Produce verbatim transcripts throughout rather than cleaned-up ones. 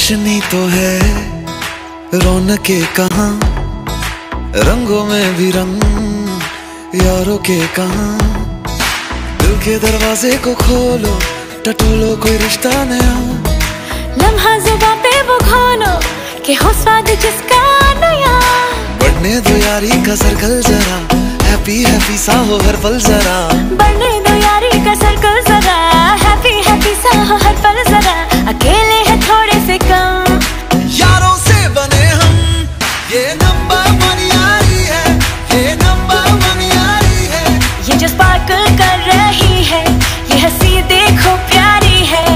रोशनी तो है, रौनके कहाँ, रंगों में भी रंग, यारों के कहाँ। दिल के दरवाजे को खोलो, टटोलो कोई रिश्ता नया, लम्हा जुबां पे वो खोलो कि हो स्वाद जिसका नया। बढ़ने दो यारी का सर्कल जरा, हैप्पी हैप्पी सा हो हर पल जरा। बढ़ने दो यारी का सर्कल जरा, हैप्पी हैप्पी सा हो हर पल जरा। अकेले हैं थोड़े से कम, यारों से बने हम, ये नंबर वन यारी है, ये नंबर वन यारी है। ये जो स्पार्कल कर रही है, ये हंसी देखो प्यारी है।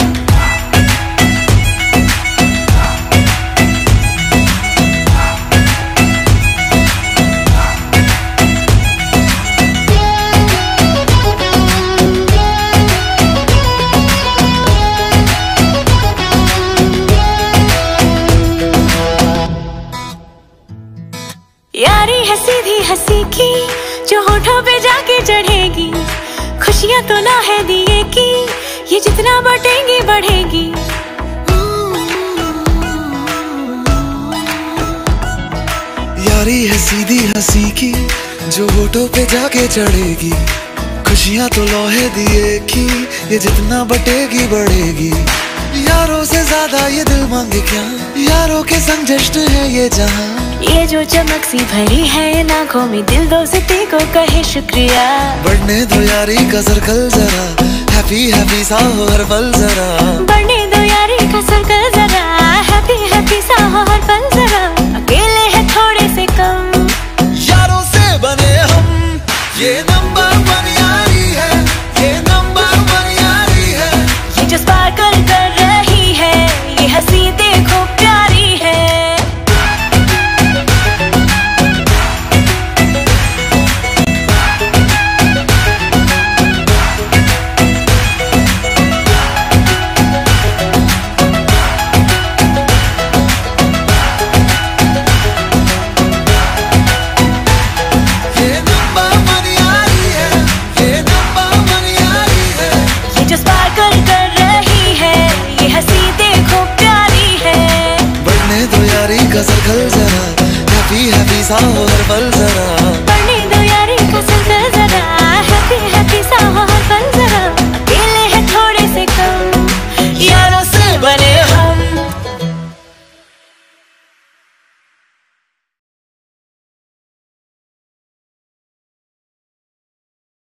यारी है सीधी हंसी की, जो होठों पे जाके चढ़ेगी। खुशियां तो ना है दिए की, ये जितना बटेंगी बढ़ेगी। यारी है सीधी हंसी की, जो होठों पे जाके चढ़ेगी। खुशियां तो लोहे दिए की, ये जितना बटेगी बढ़ेगी। यारों से ज्यादा ये दिल मांगे क्या, यारों के संग जश्न है ये जहां। ये जो चमक सी भरी है इन आँखों में, दिल दोस्ती को कहे शुक्रिया। बढ़ने दो यारी का सर्कल जरा, हैप्पी हैप्पी सा हो हर पल जरा। बढ़ने दो यारी का सर्कल जरा, हैप्पी हैप्पी सा हो हर पल जरा। अकेले हैं थोड़े से कम, यारों से बने हम, ये नंबर वन यारी है, ये नंबर वन यारी है। ये जो स्पार्कल कर रही है, ये हंसी देखो प्यारी है। का सर्कल जरा, हैप्पी हैप्पी सा हो हर पल जरा। बढ़ने दो